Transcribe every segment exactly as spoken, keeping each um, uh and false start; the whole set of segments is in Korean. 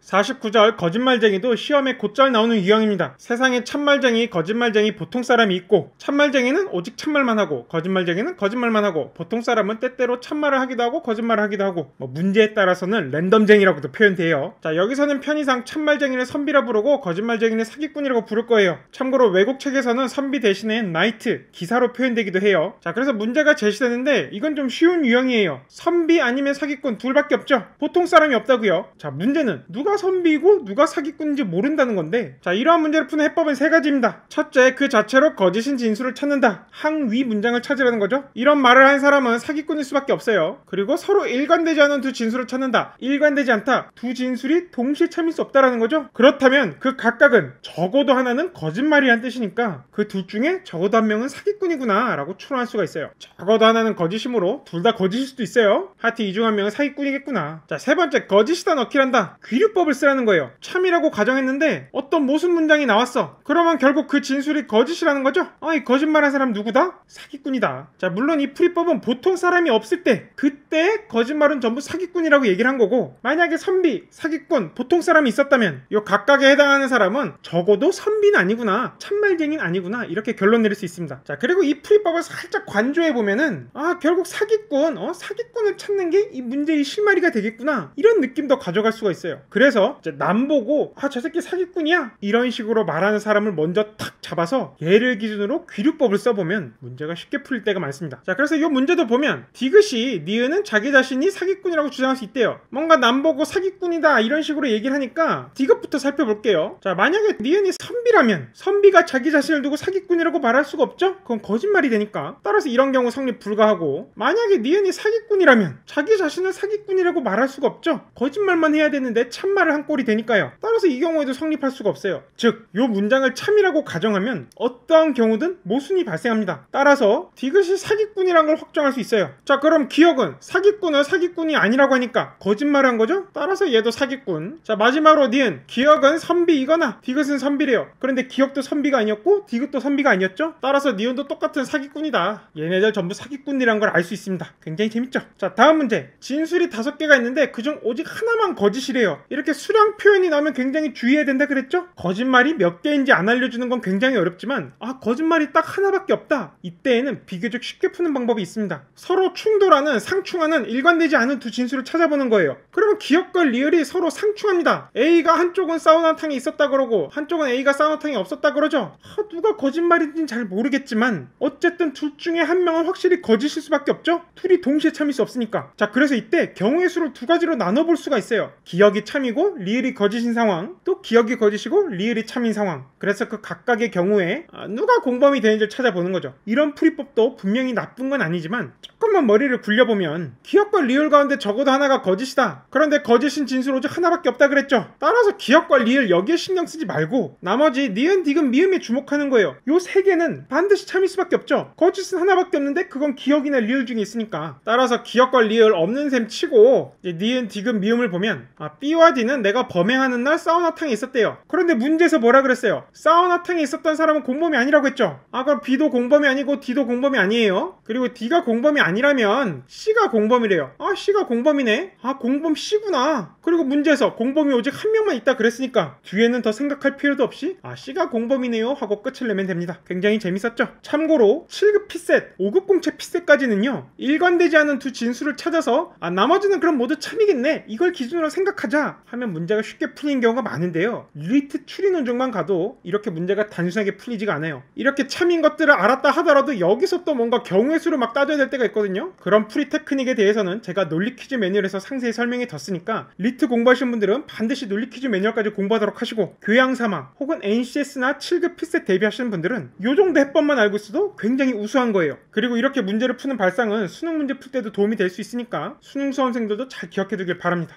사십구 절 거짓말쟁이도 시험에 곧잘 나오는 유형입니다. 세상에 참말쟁이, 거짓말쟁이, 보통 사람이 있고 참말쟁이는 오직 참말만 하고 거짓말쟁이는 거짓말만 하고 보통 사람은 때때로 참말을 하기도 하고 거짓말을 하기도 하고 뭐 문제에 따라서는 랜덤쟁이라고도 표현돼요. 자, 여기서는 편의상 참말쟁이를 선비라 부르고 거짓말쟁이는 사기꾼이라고 부를 거예요. 참고로 외국 책에서는 선비 대신에 나이트, 기사로 표현되기도 해요. 자, 그래서 문제가 제시되는데 이건 좀 쉬운 유형이에요. 선비 아니면 사기꾼 둘밖에 없죠. 보통 사람이 없다고요. 자, 문제는 누가 선비고 누가 사기꾼인지 모른다는 건데, 자, 이러한 문제를 푸는 해법은 세 가지입니다. 첫째, 그 자체로 거짓인 진술을 찾는다. 항위 문장을 찾으라는 거죠. 이런 말을 한 사람은 사기꾼일 수밖에 없어요. 그리고 서로 일관되지 않은 두 진술을 찾는다. 일관되지 않다. 두 진술이 동시에 참일 수 없다라는 거죠. 그렇다면 그 각각은 적어도 하나는 거짓말이란 뜻이니까 그 둘 중에 적어도 한 명은 사기꾼이구나 라고 추론할 수가 있어요. 적어도 하나는 거짓이므로 둘 다 거짓일 수도 있어요. 하여튼 이 중 한 명은 사기꾼이겠구나. 자, 세 번째, 거짓이다 넣기란다. 귀류법을 쓰라는 거예요. 참이라고 가정했는데 어떤 모순 문장이 나왔어. 그러면 결국 그 진술이 거짓이라는 거죠. 아, 이 거짓말한 사람 누구다? 사기꾼이다. 자, 물론 이 풀이법은 보통 사람이 없을 때, 그때 거짓말은 전부 사기꾼이라고 얘기를 한 거고, 만약에 선비, 사기꾼, 보통 사람이 있었다면 이 각각에 해당하는 사람은 적어도 선비는 아니구나, 참말쟁이는 아니구나, 이렇게 결론 내릴 수 있습니다. 자, 그리고 이 풀이법을 살짝 관조해보면은 아, 결국 사기꾼, 어, 사기꾼을 찾는 게 이 문제의 실마리가 되겠구나, 이런 느낌도 가져갈 수가 있어요. 그래서 이제 남 보고 아, 저 새끼 사기꾼이야, 이런 식으로 말하는 사람을 먼저 탁 잡아서 얘를 기준으로 귀류법을 써보면 문제가 쉽게 풀릴 때가 많습니다. 자, 그래서 이 문제도 보면 디귿이, 니은은 자기 자신이 사기꾼이라고 주장할 수 있대요. 뭔가 남 보고 사기꾼이다 이런 식으로 얘기를 하니까 디귿부터 살펴볼게요. 자, 만약에 니은이 선비라면 선비가 자기 자신을 두고 사기꾼이라고 말할 수가 없죠? 그건 거짓말이 되니까. 따라서 이런 경우 성립 불가하고, 만약에 니은이 사기꾼이라면 자기 자신을 사기꾼이라고 말할 수가 없죠? 거짓말만 해야 되는데 참말을 한 꼴이 되니까요. 따라서 이 경우에도 성립할 수가 없어요. 즉, 이 문장을 참이라고 가정하면 어떠한 경우든 모순이 발생합니다. 따라서 디귿이 사기꾼이란 걸 확정할 수 있어요. 자, 그럼 기억은 사기꾼은 사기꾼이 아니라고 하니까 거짓말을 한 거죠? 따라서 얘도 사기꾼. 자, 마지막으로 니은, 기억은 선비이거나 디귿은 선비래요. 그런데 기억도 선비가 아니었고 디귿도 선비가 아니었죠? 따라서 니은도 똑같은 사기꾼이다. 얘네들 전부 사기꾼이란 걸 알 수 있습니다. 굉장히 재밌죠? 자, 다음 문제. 진술이 다섯 개가 있는데 그중 오직 하나만 거짓이래요. 이렇게 수량 표현이 나오면 굉장히 주의해야 된다 그랬죠? 거짓말이 몇 개인지 안 알려주는 건 굉장히 어렵지만, 아, 거짓말이 딱 하나밖에 없다, 이때에는 비교적 쉽게 푸는 방법이 있습니다. 서로 충돌하는, 상충하는, 일관되지 않은 두 진술을 찾아보는 거예요. 그러면 기억과 리을이 서로 상충합니다. A가 한쪽은 사우나탕이 있었다 그러고 한쪽은 A가 사우나탕이 없었다 그러죠? 아, 누가 거짓말인지는 잘 모르겠지만 어쨌든 둘 중에 한 명은 확실히 거짓일 수밖에 없죠? 둘이 동시에 참일 수 없으니까. 자, 그래서 이때 경우의 수를 두 가지로 나눠볼 수가 있어요. 기억이 참이고 리을이 거짓인 상황, 또 기억이 거짓이고 리을이 참인 상황. 그래서 그 각각의 경우에 아, 누가 공범이 되는지를 찾아보는 거죠. 이런 풀이법도 분명히 나쁜 건 아니지만 조금만 머리를 굴려보면 기억과 리을 가운데 적어도 하나가 거짓이다. 그런데 거짓인 진술 오직 하나밖에 없다 그랬죠? 따라서 기억과 리을 여기에 신경 쓰지 말고 나머지 니은, 디귿, 미음에 주목하는 거예요. 요 세 개는 반드시 참일 수밖에 없죠. 거짓은 하나밖에 없는데 그건 기억이나 리을 중에 있으니까. 따라서 기억과 리을 없는 셈 치고 이제 니은, 디귿, 미음을 보면 아, B와 D는 내가 범행하는 날 사우나탕에 있었대요. 그런데 문제에서 뭐라 그랬어요? 사우나탕에 있었던 사람은 공범이 아니라고 했죠. 아, 그럼 B도 공범이 아니고 D도 공범이 아니에요. 그리고 D가 공범이 아니라면 C가 공범이래요. 아, C가 공범이네. 아, 공범 C구나. 그리고 문제에서 공범이 오직 한 명만 있다 그랬으니까 뒤에는 더 생각할 필요도 없이 아, C가 공범이네요 하고 끝을 내면 됩니다. 굉장히 재밌었죠? 참고로 칠 급 피셋, 오 급 공채 피셋까지는요, 일관되지 않은 두 진술을 찾아서 아, 나머지는 그럼 모두 참이겠네, 이걸 기준으로 생각하자 하면 문제가 쉽게 풀리는 경우가 많은데요, 리트 추리 논증만 가도 이렇게 문제가 단순하게 풀리지가 않아요. 이렇게 참인 것들을 알았다 하더라도 여기서 또 뭔가 경우의 수를 막 따져야 될 때가 있거든요. 그런 풀이 테크닉에 대해서는 제가 논리 퀴즈 매뉴얼에서 상세히 설명해 뒀으니까 리트 공부하시는 분들은 반드시 논리 퀴즈 매뉴얼까지 공부하도록 하시고, 교양 삼아 혹은 엔씨에스나 칠 급 피셋 대비하시는 분들은 요 정도 해법만 알고 있어도 굉장히 우수한 거예요. 그리고 이렇게 문제를 푸는 발상은 수능 문제 풀 때도 도움이 될 수 있으니까 수능 수험생들도 잘 기억해 두길 바랍니다.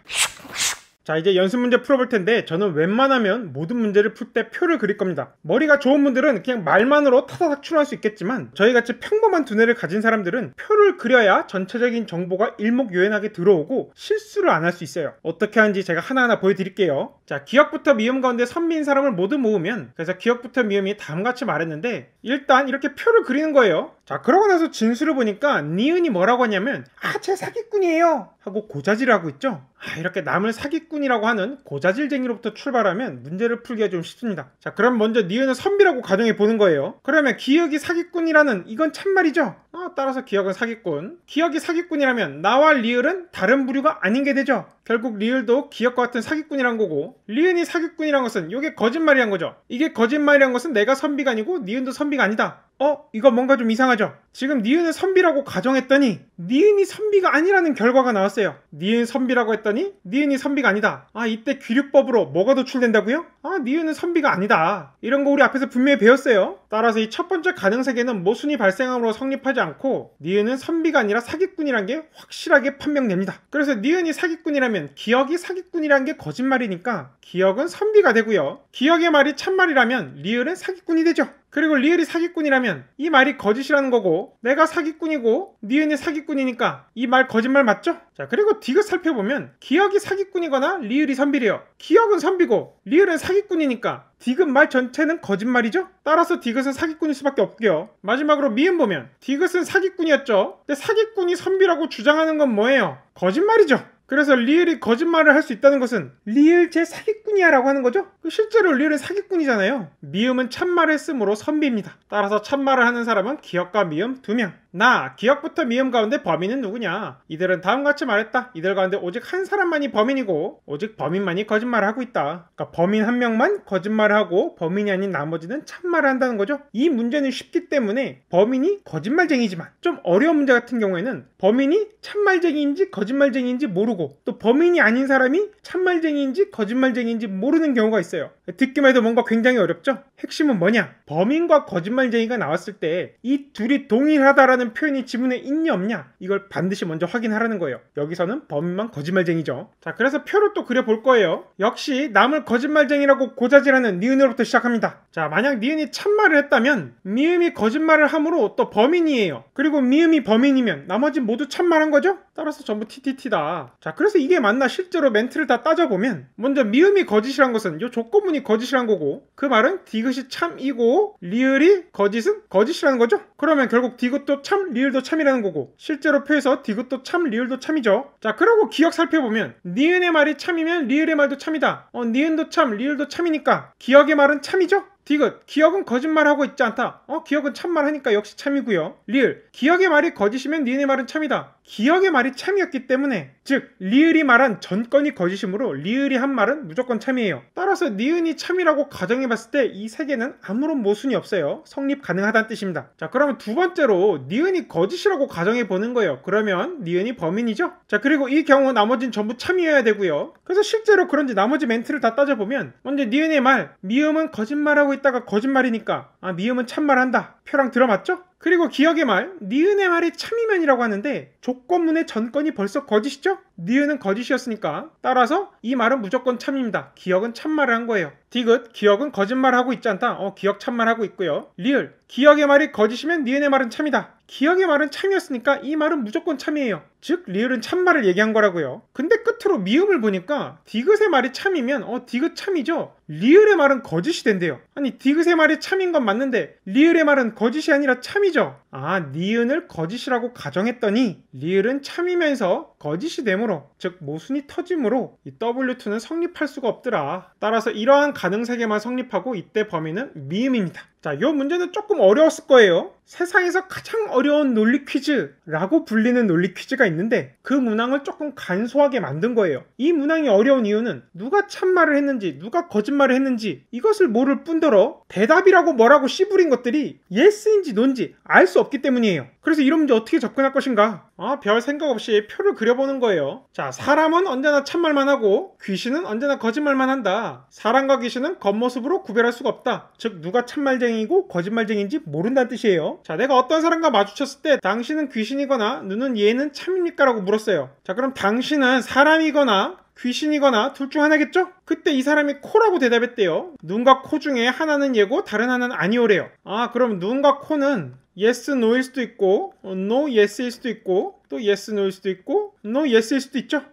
자, 이제 연습 문제 풀어볼 텐데 저는 웬만하면 모든 문제를 풀 때 표를 그릴 겁니다. 머리가 좋은 분들은 그냥 말만으로 타다닥 추론할 수 있겠지만 저희같이 평범한 두뇌를 가진 사람들은 표를 그려야 전체적인 정보가 일목요연하게 들어오고 실수를 안 할 수 있어요. 어떻게 하는지 제가 하나하나 보여드릴게요. 자, 자, 기역부터 미음 가운데 선비인 사람을 모두 모으면, 그래서 기역부터 미음이 다음같이 말했는데 일단 이렇게 표를 그리는 거예요. 자, 그러고 나서 진술을 보니까 니은이 뭐라고 하냐면 아, 제 사기꾼이에요 하고 고자질을 하고 있죠. 아, 이렇게 남을 사기꾼이라고 하는 고자질쟁이로부터 출발하면 문제를 풀기가 좀 쉽습니다. 자, 그럼 먼저 니은은 선비라고 가정해 보는 거예요. 그러면 기역이 사기꾼이라는 이건 참말이죠. 아, 따라서 기역은 사기꾼. 기역이 사기꾼이라면 나와 리을은 다른 부류가 아닌 게 되죠. 결국 리을도 기역과 같은 사기꾼이란 거고, 리은이 사기꾼이란 것은 이게 거짓말이란 거죠. 이게 거짓말이란 것은 내가 선비가 아니고 니은도 선비가 아니다. 어? 이거 뭔가 좀 이상하죠? 지금 니은은 선비라고 가정했더니 니은이 선비가 아니라는 결과가 나왔어요. 니은 선비라고 했더니 니은이 선비가 아니다. 아, 이때 귀류법으로 뭐가 도출된다고요? 아, 니은은 선비가 아니다. 이런 거 우리 앞에서 분명히 배웠어요. 따라서 이 첫 번째 가능세계는 모순이 발생함으로 성립하지 않고 니은은 선비가 아니라 사기꾼이란 게 확실하게 판명됩니다. 그래서 니은이 사기꾼이라면 기역이 사기꾼이란 게 거짓말이니까 기역은 선비가 되고요. 기역의 말이 참말이라면 리을은 사기꾼이 되죠. 그리고 리을이 사기꾼이라면 이 말이 거짓이라는 거고, 내가 사기꾼이고 니은이 사기꾼이니까 이 말 거짓말 맞죠? 자, 그리고 디귿 살펴보면 기역이 사기꾼이거나 리을이 선비래요. 기역은 선비고 리을은 사기꾼이니까 디귿 말 전체는 거짓말이죠? 따라서 디귿은 사기꾼일 수밖에 없고요. 마지막으로 미음 보면 디귿은 사기꾼이었죠. 근데 사기꾼이 선비라고 주장하는 건 뭐예요? 거짓말이죠. 그래서 리을이 거짓말을 할 수 있다는 것은 리을 제 사기꾼이야 라고 하는 거죠. 실제로 리을은 사기꾼이잖아요. 미음은 참말을 했으므로 선비입니다. 따라서 참말을 하는 사람은 기역과 미음 두 명. 나, 기역부터 미음 가운데 범인은 누구냐? 이들은 다음같이 말했다. 이들 가운데 오직 한 사람만이 범인이고 오직 범인만이 거짓말을 하고 있다. 그러니까 범인 한 명만 거짓말을 하고 범인이 아닌 나머지는 참말을 한다는 거죠. 이 문제는 쉽기 때문에 범인이 거짓말쟁이지만, 좀 어려운 문제 같은 경우에는 범인이 참말쟁이인지 거짓말쟁이인지 모르고 또 범인이 아닌 사람이 참말쟁이인지 거짓말쟁이인지 모르는 경우가 있어요. 듣기만 해도 뭔가 굉장히 어렵죠? 핵심은 뭐냐? 범인과 거짓말쟁이가 나왔을 때 이 둘이 동일하다라는 표현이 지문에 있냐 없냐, 이걸 반드시 먼저 확인하라는 거예요. 여기서는 범인만 거짓말쟁이죠. 자, 그래서 표를 또 그려볼 거예요. 역시 남을 거짓말쟁이라고 고자질하는 니은으로부터 시작합니다. 자, 만약 니은이 참말을 했다면 미음이 거짓말을 함으로 또 범인이에요. 그리고 미음이 범인이면 나머지 모두 참말한 거죠? 따라서 전부 티티티다. 자, 그래서 이게 맞나? 실제로 멘트를 다 따져보면 먼저 미음이 거짓이란 것은 이 조건문이 거짓이란 거고, 그 말은 디귿이 참이고 리을이 거짓은 거짓이라는 거죠? 그러면 결국 디귿도 참 리을도 참이라는 거고, 실제로 표에서 디귿도 참 리을도 참이죠. 자, 그러고 기역 살펴보면 니은의 말이 참이면 리을의 말도 참이다. 어, 니은도 참 리을도 참이니까 기역의 말은 참이죠? 디귿, 기역은 거짓말하고 있지 않다. 어, 기역은 참말하니까 역시 참이고요. 리을, 기역의 말이 거짓이면 니은의 말은 참이다. 기역의 말이 참이었기 때문에, 즉 리을이 말한 전건이 거짓이므로 리을이 한 말은 무조건 참이에요. 따라서 니은이 참이라고 가정해봤을 때 이 세 개는 아무런 모순이 없어요. 성립 가능하다는 뜻입니다. 자, 그러면 두 번째로 니은이 거짓이라고 가정해보는 거예요. 그러면 니은이 범인이죠. 자, 그리고 이 경우 나머지는 전부 참이어야 되고요. 그래서 실제로 그런지 나머지 멘트를 다 따져보면 먼저 니은의 말, 미음은 거짓말하고 있다가 거짓말이니까 아, 미음은 참말한다. 표랑 들어맞죠? 그리고 기역의 말, 니은의 말이 참이면이라고 하는데 조건문의 전건이 벌써 거짓이죠? 니은은 거짓이었으니까 따라서 이 말은 무조건 참입니다. 기역은 참말을 한 거예요. 디귿, 기역은 거짓말하고 있지 않다. 어, 기역 참말하고 있고요. 리을, 기역의 말이 거짓이면 니은의 말은 참이다. 기역의 말은 참이었으니까 이 말은 무조건 참이에요. 즉 리을은 참말을 얘기한 거라고요. 근데 끝으로 미음을 보니까 디귿의 말이 참이면 어, 디귿 참이죠. 리을의 말은 거짓이 된대요. 아니, 디귿의 말이 참인 건 맞는데 리을의 말은 거짓이 아니라 참이죠. 아, 니은을 거짓이라고 가정했더니 리을은 참이면서 거짓이 되므로, 즉 모순이 터지므로 이 더블유 투는 성립할 수가 없더라. 따라서 이러한 가능세계만 성립하고 이때 범인은 미음입니다. 자, 이 문제는 조금 어려웠을 거예요. 세상에서 가장 어려운 논리 퀴즈라고 불리는 논리 퀴즈가 있는데 그 문항을 조금 간소하게 만든 거예요. 이 문항이 어려운 이유는 누가 참말을 했는지 누가 거짓말을 했는지 이것을 모를 뿐더러 대답이라고 뭐라고 씨부린 것들이 예스인지 노인지 알 수 없기 때문이에요. 그래서 이런 문제 어떻게 접근할 것인가? 아, 별 생각 없이 표를 그려보는 거예요. 자, 사람은 언제나 참말만 하고 귀신은 언제나 거짓말만 한다. 사람과 귀신은 겉모습으로 구별할 수가 없다. 즉 누가 참말쟁이고 거짓말쟁이인지 모른다는 뜻이에요. 자, 내가 어떤 사람과 마주쳤을 때 당신은 귀신이거나 너는 얘는 참입니까? 라고 물었어요. 자, 그럼 당신은 사람이거나 귀신이거나 둘 중 하나겠죠? 그때 이 사람이 코라고 대답했대요. 눈과 코 중에 하나는 예고 다른 하나는 아니오래요. 아, 그럼 눈과 코는 yes, no일 수도 있고 no, yes일 수도 있고 또 yes, no일 수도 있고 no, yes일 수도 있죠?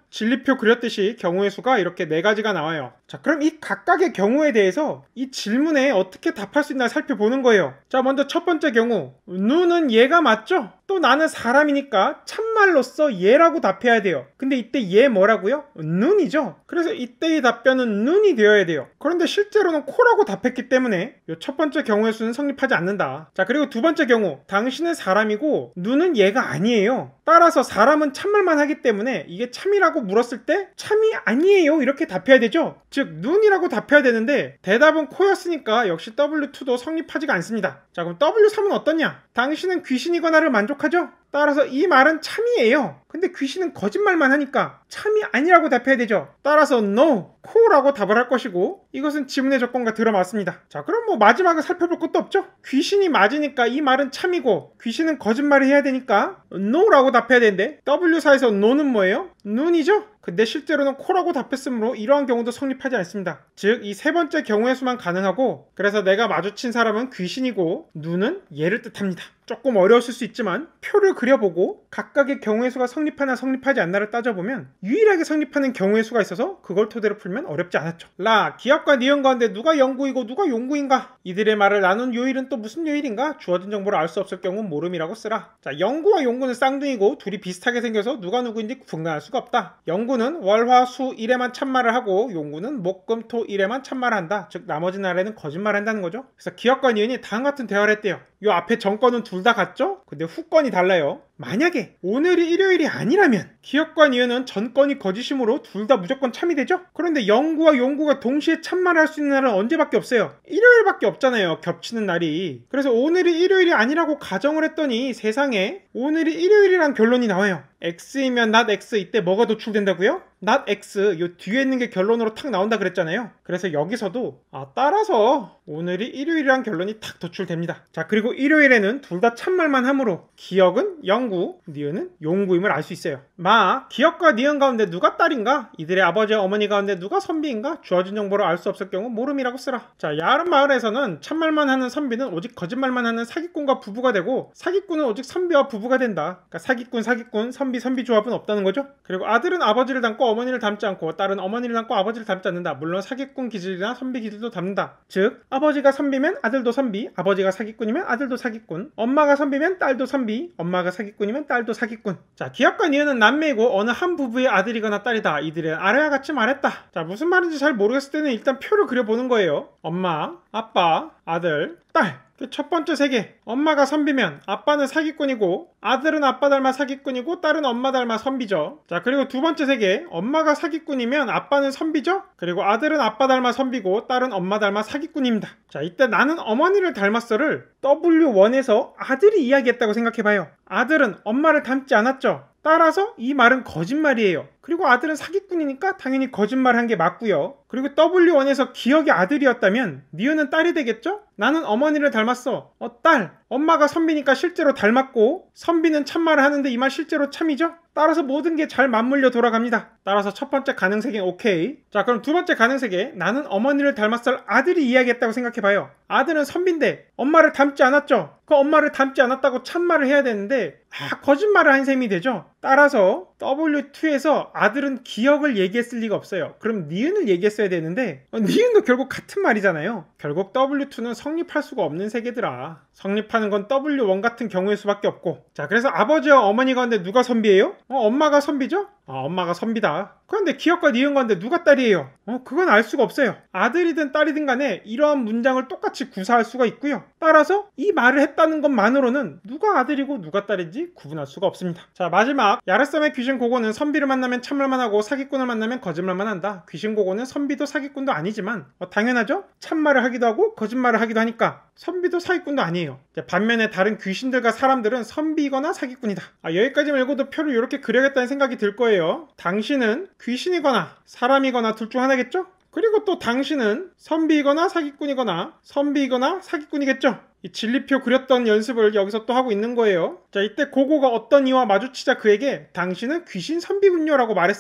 진리표 그렸듯이 경우의 수가 이렇게 네 가지가 나와요. 자, 그럼 이 각각의 경우에 대해서 이 질문에 어떻게 답할 수 있나 살펴보는 거예요. 자, 먼저 첫 번째 경우, 누는 얘가 맞죠? 또 나는 사람이니까 참말로써 얘라고 답해야 돼요. 근데 이때 얘 뭐라고요? 눈이죠. 그래서 이때의 답변은 눈이 되어야 돼요. 그런데 실제로는 코라고 답했기 때문에 이 첫 번째 경우의 수는 성립하지 않는다. 자, 그리고 두 번째 경우, 당신은 사람이고 눈은 얘가 아니에요. 따라서 사람은 참말만 하기 때문에 이게 참이라고 물었을 때 참이 아니에요 이렇게 답해야 되죠. 즉 눈이라고 답해야 되는데 대답은 코였으니까 역시 더블유 투도 성립하지가 않습니다. 자, 그럼 더블유 삼은 어떠냐? 당신은 귀신이거나를 만족하죠? 따라서 이 말은 참이에요. 근데 귀신은 거짓말만 하니까 참이 아니라고 답해야 되죠. 따라서 no, 코라고 답을 할 것이고 이것은 지문의 조건과 들어맞습니다. 자, 그럼 뭐 마지막을 살펴볼 것도 없죠. 귀신이 맞으니까 이 말은 참이고 귀신은 거짓말을 해야 되니까 no라고 답해야 되는데 더블유 사에서 no는 뭐예요? 눈이죠? 근데 실제로는 코라고 답했으므로 이러한 경우도 성립하지 않습니다. 즉 이 세 번째 경우의 수만 가능하고 그래서 내가 마주친 사람은 귀신이고 눈은 얘를 뜻합니다. 조금 어려웠을 수 있지만 표를 그려보고 각각의 경우의 수가 성립하나 성립하지 않나를 따져보면 유일하게 성립하는 경우의 수가 있어서 그걸 토대로 풀면 어렵지 않았죠. 라, 기업과 니은 가운데 누가 영구이고 누가 용구인가? 이들의 말을 나눈 요일은 또 무슨 요일인가? 주어진 정보를 알 수 없을 경우는 모름이라고 쓰라. 자, 영구와 용구는 쌍둥이고 둘이 비슷하게 생겨서 누가 누구인지 분간할 수가 없다. 영구는 월, 화, 수, 일에만 참말을 하고 용구는 목, 금, 토, 일에만 참말을 한다. 즉 나머지 날에는 거짓말을 한다는 거죠. 그래서 기업과 니은이 다음 같은 대화를 했대요. 요 앞에 전건은 둘 다 같죠? 근데 후건이 달라요. 만약에 오늘이 일요일이 아니라면 기업과 니은은 전건이 거짓이므로 둘 다 무조건 참이 되죠? 그런데 영구와 용구가 동시에 참말을 할 수 있는 날은 언제밖에 없어요? 일요일밖에 없잖아요. 겹치는 날이. 그래서 오늘이 일요일이 아니라고 가정을 했더니 세상에 오늘이 일요일이란 결론이 나와요. X이면 not X 이때 뭐가 도출된다고요? not X 요 뒤에 있는 게 결론으로 탁 나온다 그랬잖아요. 그래서 여기서도 아 따라서 오늘이 일요일이란 결론이 탁 도출됩니다. 자, 그리고 일요일에는 둘 다 참말만 하므로 기억은 영구, 니은은 용구임을 알 수 있어요. 마, 기억과 니은 가운데 누가 딸인가? 이들의 아버지와 어머니 가운데 누가 선비인가? 주어진 정보를 알 수 없을 경우 모름이라고 쓰라. 자, 야름 마을에서는 참말만 하는 선비는 오직 거짓말만 하는 사기꾼과 부부가 되고 사기꾼은 오직 선비와 부부가 된다. 그러니까 사기꾼, 사기꾼, 선비, 선비 조합은 없다는 거죠. 그리고 아들은 아버지를 닮고 어머니를 닮지 않고 딸은 어머니를 닮고 아버지를 닮지 않는다. 물론 사기꾼 기질이나 선비 기질도 닮는다. 즉 아버지가 선비면 아들도 선비, 아버지가 사기꾼이면 아들도 사기꾼, 엄마가 선비면 딸도 선비, 엄마가 사기꾼이면 딸도 사기꾼. 자, 기업과 니은은 남매이고 어느 한 부부의 아들이거나 딸이다. 이들은 아래와 같이 말했다. 자, 무슨 말인지 잘 모르겠을 때는 일단 표를 그려보는 거예요. 엄마, 아빠, 아들, 딸. 첫 번째 세 개. 엄마가 선비면 아빠는 사기꾼이고 아들은 아빠 닮아 사기꾼이고 딸은 엄마 닮아 선비죠. 자, 그리고 두 번째 세 개. 엄마가 사기꾼이면 아빠는 선비죠. 그리고 아들은 아빠 닮아 선비고 딸은 엄마 닮아 사기꾼입니다. 자, 이때 나는 어머니를 닮았어를 더블유 원에서 아들이 이야기했다고 생각해봐요. 아들은 엄마를 닮지 않았죠. 따라서 이 말은 거짓말이에요. 그리고 아들은 사기꾼이니까 당연히 거짓말한 게 맞고요. 그리고 더블유 원에서 기억이 아들이었다면 니은은 딸이 되겠죠? 나는 어머니를 닮았어. 어, 딸. 엄마가 선비니까 실제로 닮았고 선비는 참말을 하는데 이 말 실제로 참이죠? 따라서 모든 게 잘 맞물려 돌아갑니다. 따라서 첫 번째 가능색은 오케이. 자, 그럼 두 번째 가능색에 나는 어머니를 닮았을 아들이 이야기했다고 생각해봐요. 아들은 선비인데 엄마를 닮지 않았죠? 그 엄마를 닮지 않았다고 참말을 해야 되는데 아, 거짓말을 한 셈이 되죠? 따라서 더블유 투에서 아들은 기억을 얘기했을 리가 없어요. 그럼 니은을 얘기했어야 되는데 어, 니은도 결국 같은 말이잖아요. 결국 더블유 투는 성립할 수가 없는 세계더라. 성립하는 건 더블유 원 같은 경우일 수밖에 없고. 자, 그래서 아버지와 어머니 가운데 누가 선비예요? 어, 엄마가 선비죠? 아, 엄마가 선비다. 그런데 기억과 니은 가운데 누가 딸이에요? 어, 그건 알 수가 없어요. 아들이든 딸이든 간에 이러한 문장을 똑같이 구사할 수가 있고요. 따라서 이 말을 했다는 것만으로는 누가 아들이고 누가 딸인지 구분할 수가 없습니다. 자, 마지막 야르섬의 귀신 고고는 선비를 만나면 참말만 하고 사기꾼을 만나면 거짓말만 한다. 귀신 고고는 선비도 사기꾼도 아니지만 어, 당연하죠? 참말을 하기도 하고 거짓말을 하기도 하니까 선비도 사기꾼도 아니에요. 이제 반면에 다른 귀신들과 사람들은 선비이거나 사기꾼이다. 아, 여기까지만 읽어도 표를 이렇게 그려야겠다는 생각이 들 거예요. 당신은 귀신이거나 사람이거나 둘 중 하나겠죠? 그리고 또 당신은 선비이거나 사기꾼이거나 선비이거나 사기꾼이겠죠? 이 진리표 그렸던 연습을 여기서 또 하고 있는 거예요. 자, 이때 고고가 어떤 이와 마주치자 그에게 당신은 귀신 선비군요 라고 말했어요.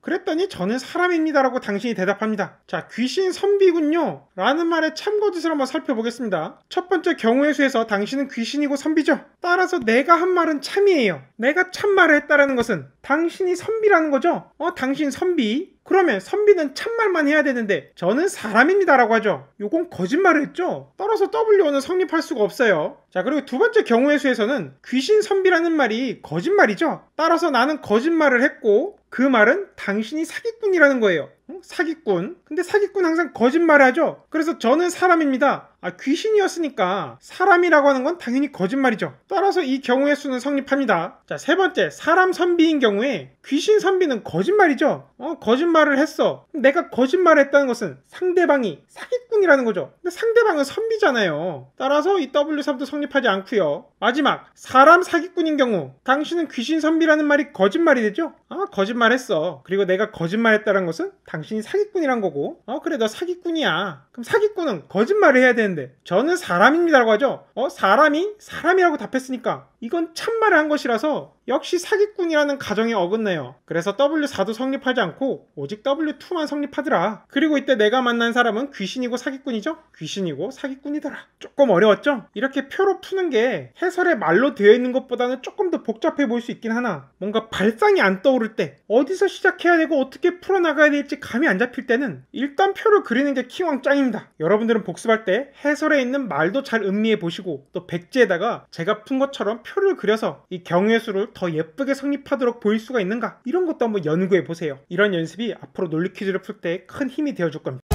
그랬더니 저는 사람입니다 라고 당신이 대답합니다. 자, 귀신 선비군요 라는 말의 참고짓을 한번 살펴보겠습니다. 첫 번째 경우의 수에서 당신은 귀신이고 선비죠. 따라서 내가 한 말은 참이에요. 내가 참말을 했다라는 것은 당신이 선비라는 거죠. 어, 당신 선비. 그러면 선비는 참말만 해야 되는데 저는 사람입니다 라고 하죠. 요건 거짓말을 했죠. 따라서 더블유오는 성립할 수가 없어요. 자, 그리고 두 번째 경우의 수에서는 귀신 선비라는 말이 거짓말이죠. 따라서 나는 거짓말을 했고 그 말은 당신이 사기꾼이라는 거예요. 응? 사기꾼. 근데 사기꾼 항상 거짓말을 하죠. 그래서 저는 사람입니다. 아, 귀신이었으니까 사람이라고 하는 건 당연히 거짓말이죠. 따라서 이 경우의 수는 성립합니다. 자, 세 번째, 사람 선비인 경우에 귀신 선비는 거짓말이죠. 어, 거짓말을 했어. 내가 거짓말을 했다는 것은 상대방이 사기꾼이라는 거죠. 근데 상대방은 선비잖아요. 따라서 이 더블유 삼도 성립하지 않고요. 마지막, 사람 사기꾼인 경우 당신은 귀신 선비라는 말이 거짓말이 되죠. 아, 거짓말했어. 그리고 내가 거짓말했다는 것은 당신이 사기꾼이란 거고, 어, 그래, 너 사기꾼이야. 그럼 사기꾼은 거짓말을 해야 되는데 저는 사람입니다라고 하죠. 어, 사람이 사람이라고 답했으니까 이건 참말을 한 것이라서 역시 사기꾼이라는 가정에 어긋나요. 그래서 더블유 사도 성립하지 않고 오직 더블유 투만 성립하더라. 그리고 이때 내가 만난 사람은 귀신이고 사기꾼이죠? 귀신이고 사기꾼이더라. 조금 어려웠죠? 이렇게 표로 푸는 게 해설에 말로 되어 있는 것보다는 조금 더 복잡해 보일 수 있긴 하나, 뭔가 발상이 안 떠오를 때, 어디서 시작해야 되고 어떻게 풀어나가야 될지 감이 안 잡힐 때는 일단 표를 그리는 게 키왕 짱입니다. 여러분들은 복습할 때 해설에 있는 말도 잘 음미해 보시고 또 백지에다가 제가 푼 것처럼 표를 그려서 이 경우의 수를 더 예쁘게 성립하도록 보일 수가 있는가, 이런 것도 한번 연구해 보세요. 이런 연습이 앞으로 논리 퀴즈를 풀 때 큰 힘이 되어줄 겁니다.